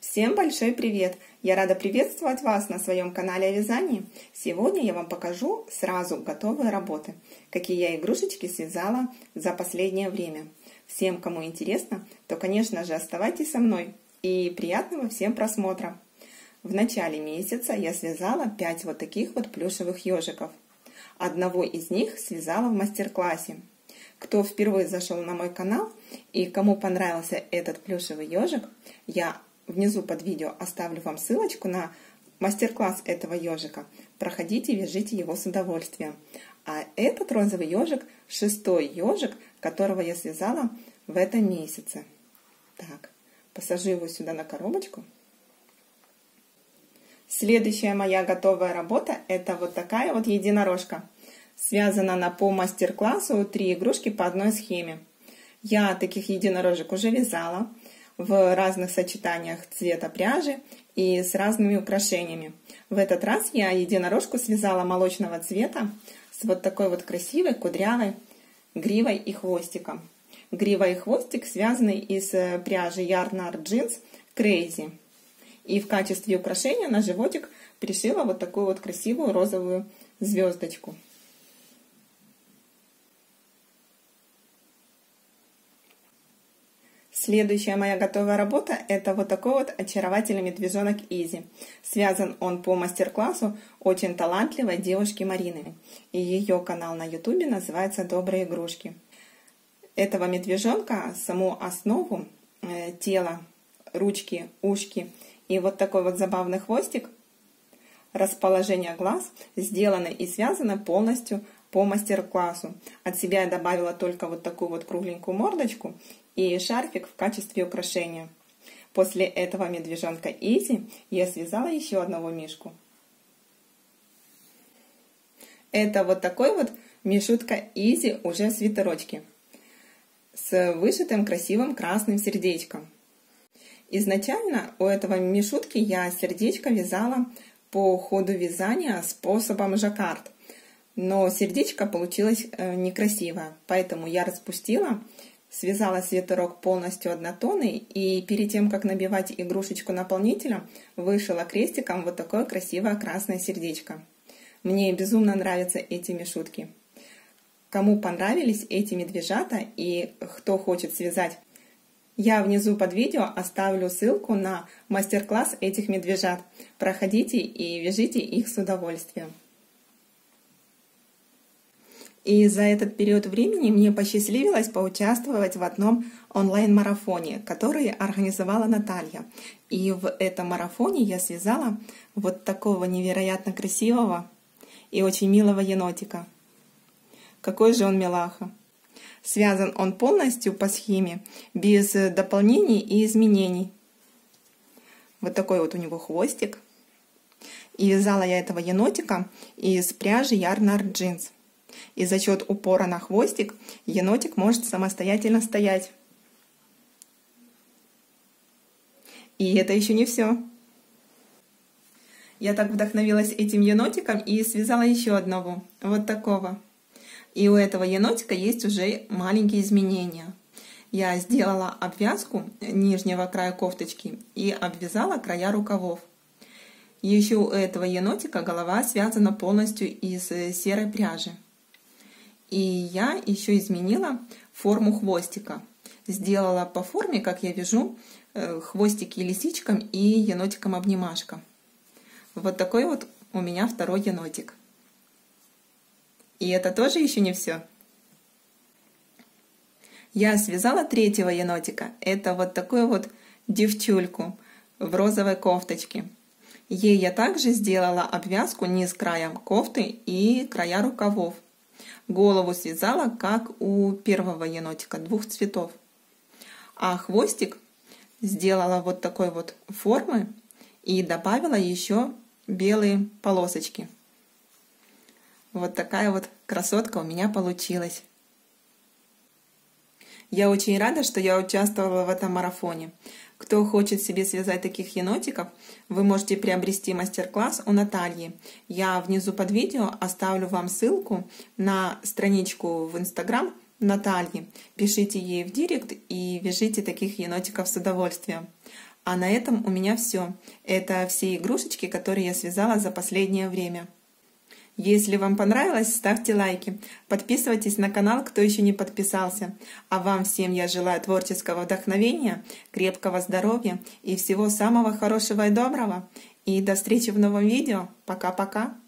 Всем большой привет! Я рада приветствовать вас на своем канале о вязании. Сегодня я вам покажу сразу готовые работы, какие я игрушечки связала за последнее время. Всем, кому интересно, то, конечно же, оставайтесь со мной и приятного всем просмотра. В начале месяца я связала 5 вот таких вот плюшевых ежиков. Одного из них связала в мастер-классе. Кто впервые зашел на мой канал и кому понравился этот плюшевый ежик, я внизу под видео оставлю вам ссылочку на мастер-класс этого ежика. Проходите, вяжите его с удовольствием. А этот розовый ежик — 6-й ежик, которого я связала в этом месяце. Так, посажу его сюда на коробочку. Следующая моя готовая работа — это вот такая вот единорожка. Связана она по мастер-классу 3 игрушки по одной схеме. Я таких единорожек уже вязала в разных сочетаниях цвета пряжи и с разными украшениями. В этот раз я единорожку связала молочного цвета с вот такой вот красивой кудрявой гривой и хвостиком. Грива и хвостик связаны из пряжи Yarn Art Jeans Crazy. И в качестве украшения на животик пришила вот такую вот красивую розовую звездочку. Следующая моя готовая работа — это вот такой вот очаровательный медвежонок Изи. Связан он по мастер-классу очень талантливой девушки Марины. И ее канал на ютубе называется «Добрые игрушки». Этого медвежонка, саму основу, тело, ручки, ушки и вот такой вот забавный хвостик, расположение глаз сделаны и связаны полностью по мастер-классу. От себя я добавила только вот такую вот кругленькую мордочку и шарфик в качестве украшения. После этого медвежонка Изи я связала еще одного мишку. Это вот такой вот мишутка Изи уже в свитерочке с вышитым красивым красным сердечком. Изначально у этого мишутки я сердечко вязала по ходу вязания способом жаккард. Но сердечко получилось некрасивое, поэтому я распустила, связала свитерок полностью однотонный и перед тем, как набивать игрушечку наполнителем, вышила крестиком вот такое красивое красное сердечко. Мне безумно нравятся эти мишутки. Кому понравились эти медвежата и кто хочет связать, я внизу под видео оставлю ссылку на мастер-класс этих медвежат. Проходите и вяжите их с удовольствием. И за этот период времени мне посчастливилось поучаствовать в одном онлайн-марафоне, который организовала Наталья. И в этом марафоне я связала вот такого невероятно красивого и очень милого енотика. Какой же он милаха! Связан он полностью по схеме, без дополнений и изменений. Вот такой вот у него хвостик. И вязала я этого енотика из пряжи Yarn Art Jeans. И за счет упора на хвостик енотик может самостоятельно стоять. И это еще не все. Я так вдохновилась этим енотиком и связала еще одного, вот такого. И у этого енотика есть уже маленькие изменения. Я сделала обвязку нижнего края кофточки и обвязала края рукавов. Еще у этого енотика голова связана полностью из серой пряжи. И я еще изменила форму хвостика. Сделала по форме, как я вяжу, хвостики лисичкам и енотиком-обнимашком. Вот такой вот у меня второй енотик. И это тоже еще не все. Я связала третьего енотика. Это вот такую вот девчульку в розовой кофточке. Ей я также сделала обвязку низ краем кофты и края рукавов. Голову связала, как у первого енотика, 2 цветов. А хвостик сделала вот такой вот формы и добавила еще белые полосочки. Вот такая вот красотка у меня получилась. Я очень рада, что я участвовала в этом марафоне. Кто хочет себе связать таких енотиков, вы можете приобрести мастер-класс у Натальи. Я внизу под видео оставлю вам ссылку на страничку в Instagram Натальи. Пишите ей в директ и вяжите таких енотиков с удовольствием. А на этом у меня все. Это все игрушечки, которые я связала за последнее время. Если вам понравилось, ставьте лайки, подписывайтесь на канал, кто еще не подписался. А вам всем я желаю творческого вдохновения, крепкого здоровья и всего самого хорошего и доброго. И до встречи в новом видео. Пока-пока.